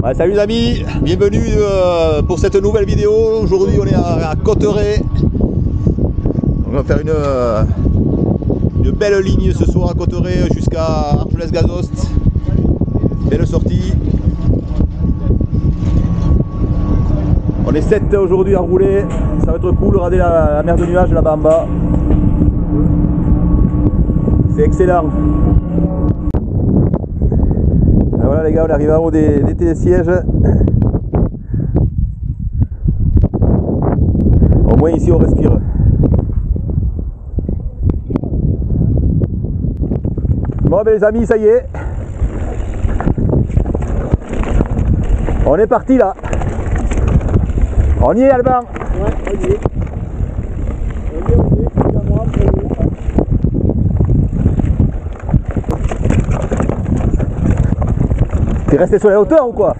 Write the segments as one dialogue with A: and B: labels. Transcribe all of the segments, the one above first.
A: Ah, salut les amis, bienvenue pour cette nouvelle vidéo. Aujourd'hui on est à Cotteret. On va faire une belle ligne ce soir à Cotteret jusqu'à Argelès-Gazost. Belle sortie. On est 7 aujourd'hui à rouler, ça va être cool, regardez la mer de nuages là-bas en bas. C'est excellent. Voilà les gars, on arrive en haut des télésièges. Au moins ici on respire. Bon ben les amis, ça y est. On est parti là. On y est Alban.
B: Ouais, on y est.
A: T'es resté sur la hauteur ou quoi?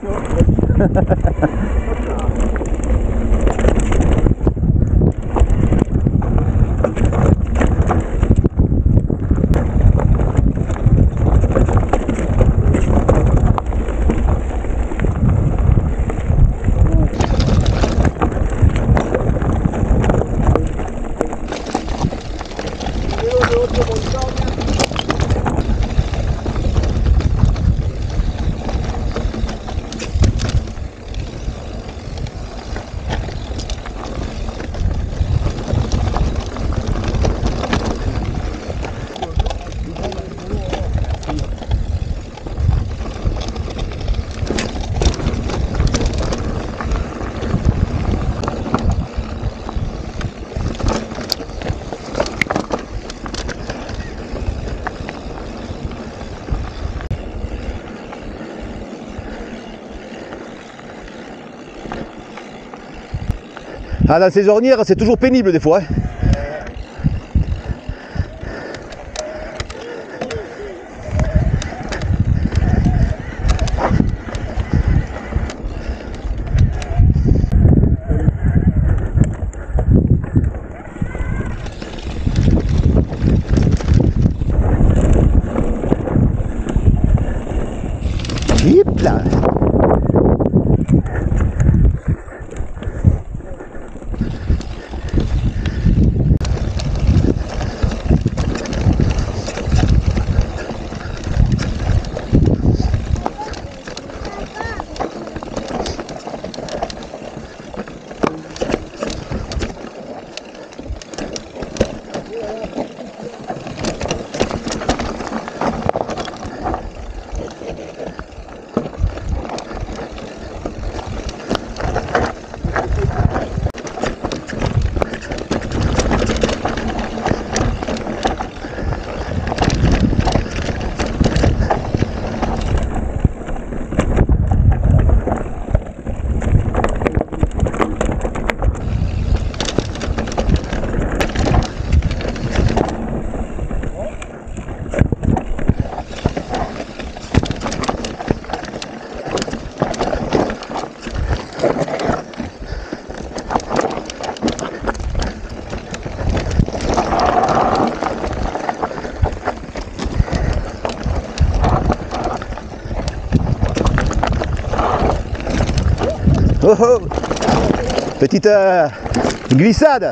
A: Ah, dans ces ornières, c'est toujours pénible des fois. Hein. Hip là. Oh oh, petite glissade.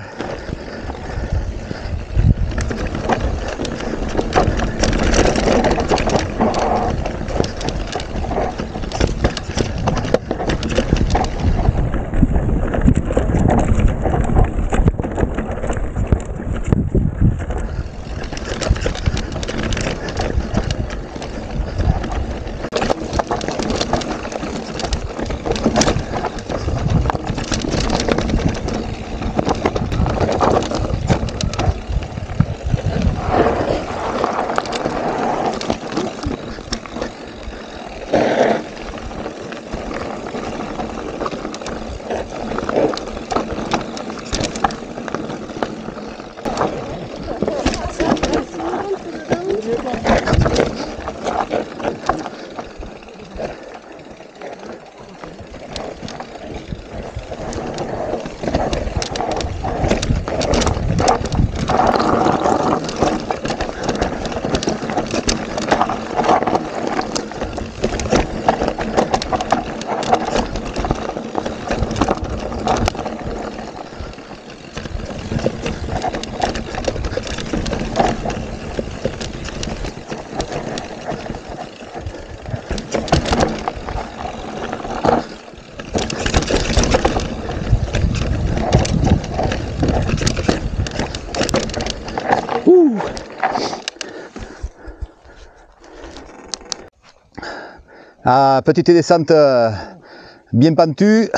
A: Ah, petite descente bien pentue.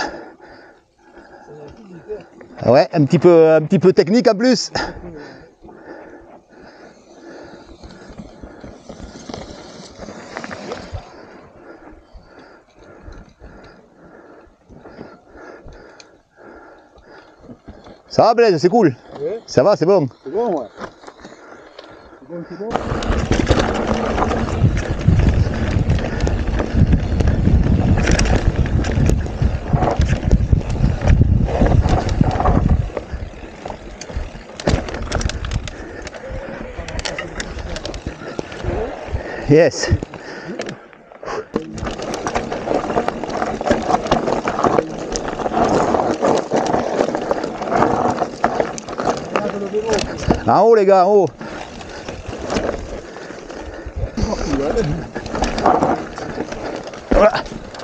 A: Ouais, un petit peu technique en plus. Ça va Blaise, c'est cool.
B: Ouais.
A: Ça va, c'est bon.
B: C'est bon, ouais. C'est bon, c'est bon.
A: Yes. En haut les gars, en haut. Voilà.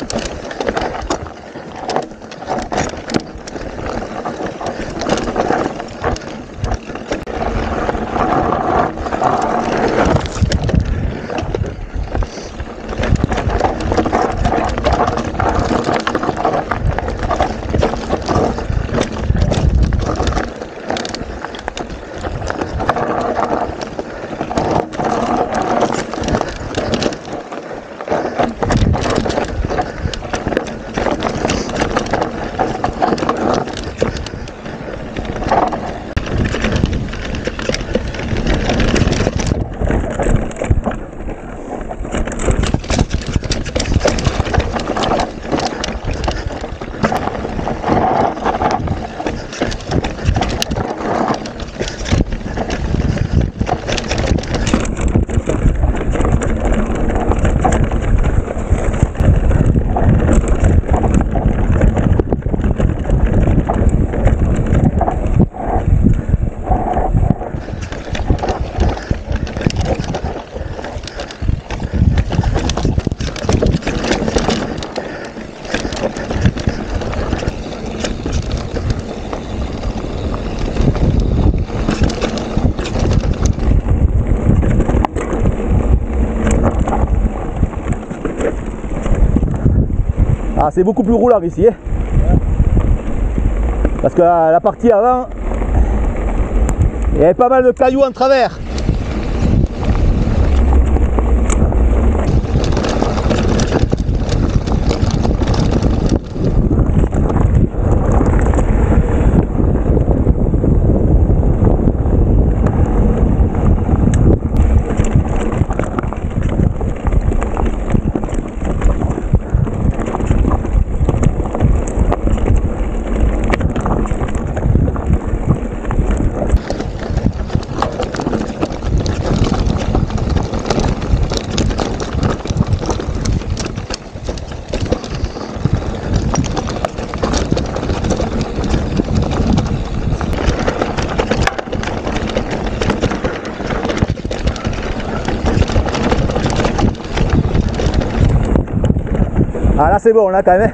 A: Ah, c'est beaucoup plus roulant ici, hein. Parce que la partie avant, il y avait pas mal de cailloux en travers. Ah là c'est bon là quand même.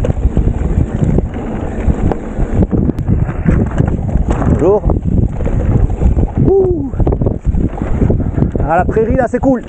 A: Bonjour. Ouh. Ah la prairie là c'est cool.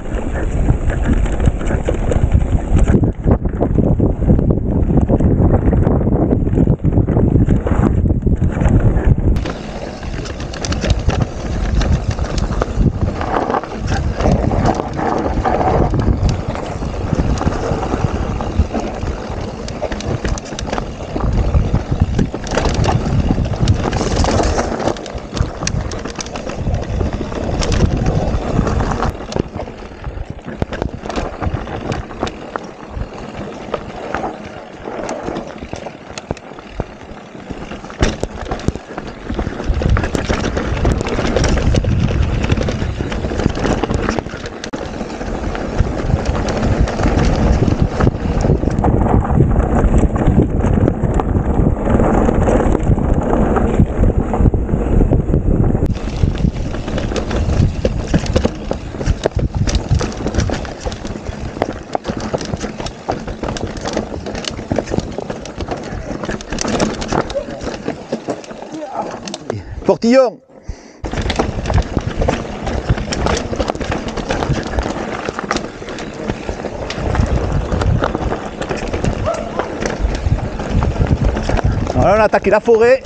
A: Portillon. Alors on a attaqué la forêt.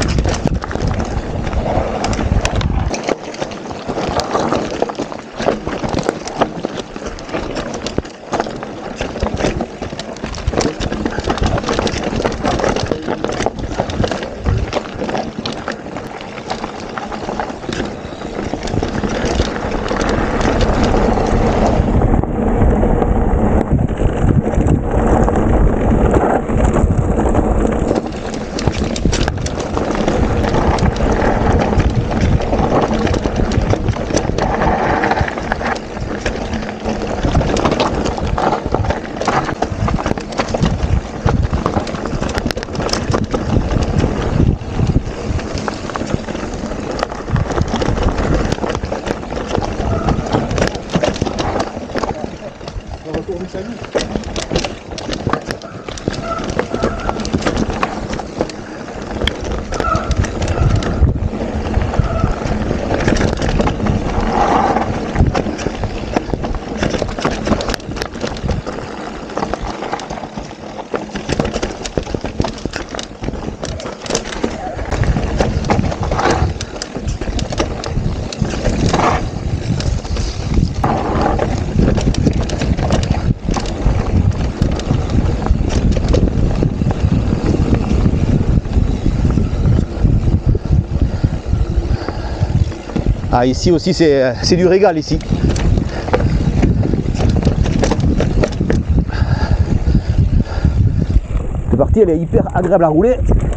A: Ah, ici aussi c'est du régal ici. Cette partie elle est hyper agréable à rouler.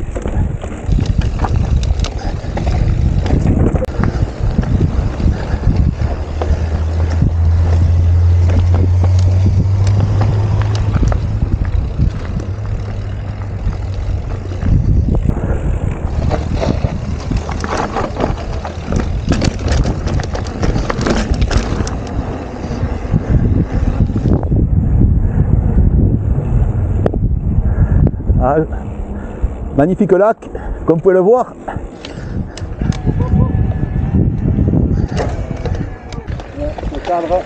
A: Ah, magnifique lac, comme vous pouvez le voir.
B: Le cadre.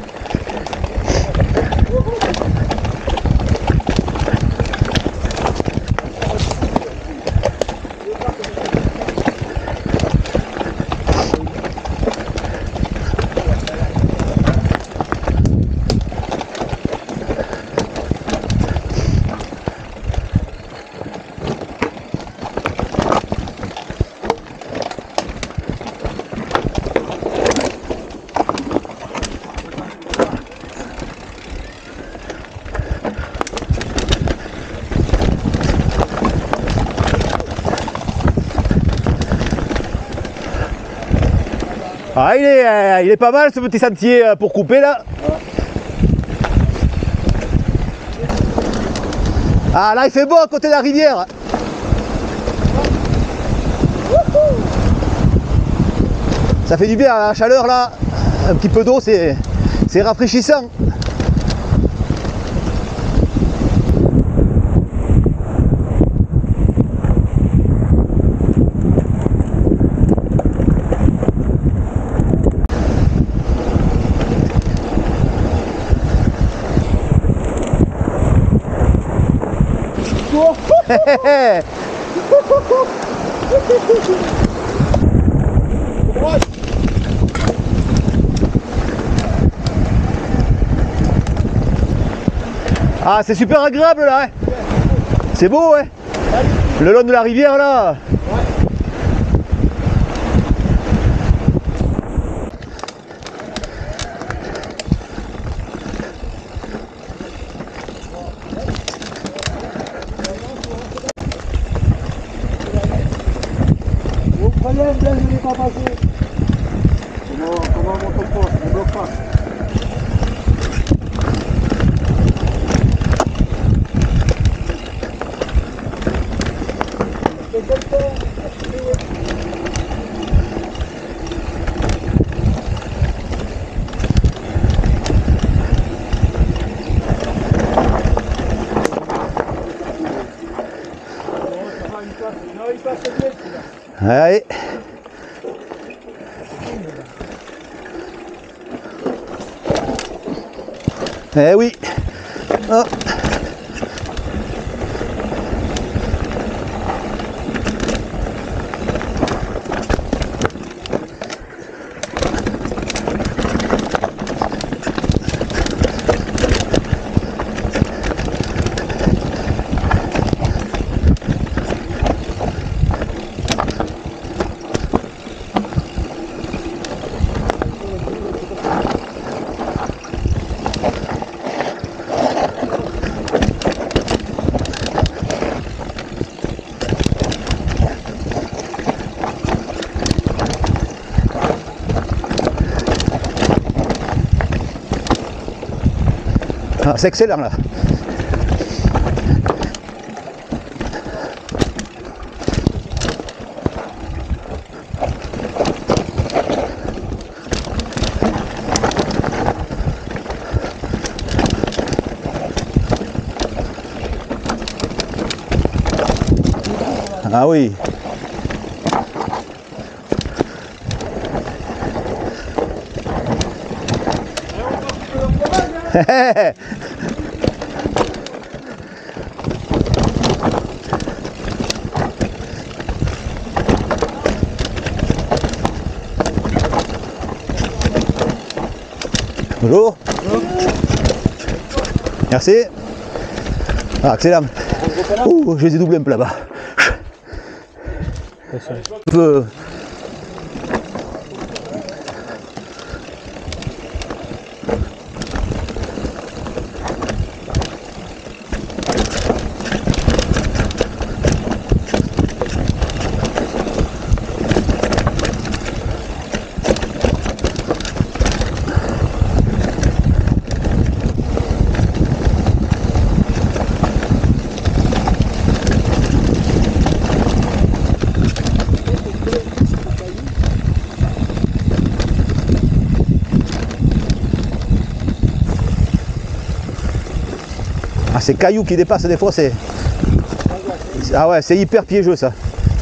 A: Ah, il est pas mal ce petit sentier pour couper là. Ah là il fait beau à côté de la rivière. Ça fait du bien à la chaleur là. Un petit peu d'eau c'est rafraîchissant. Ah c'est super agréable là, hein. C'est beau, ouais. Le long de la rivière là.
B: Bien, je ne l'ai pas passé. Comment on monte pas, on ne bloque pas.
A: Allez. Eh oui. Oh. Ah, c'est excellent là. Ah oui. Bonjour. Merci. Ah, excellent. Ouh, je les ai doublés un peu là-bas. Un peu. Ah, ces cailloux qui dépassent des fois, c'est... Ah ouais, c'est hyper piégeux ça.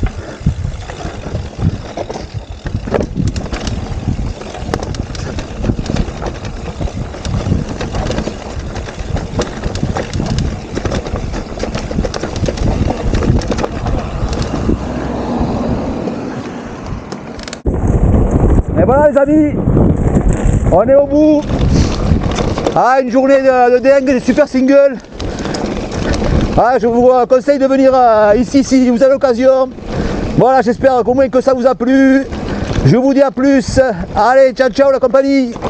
A: Et voilà les amis, on est au bout. Ah, une journée de dingue, des super singles. Ah, je vous conseille de venir ici si vous avez l'occasion. Voilà, j'espère qu'au moins que ça vous a plu. Je vous dis à plus. Allez, ciao ciao la compagnie.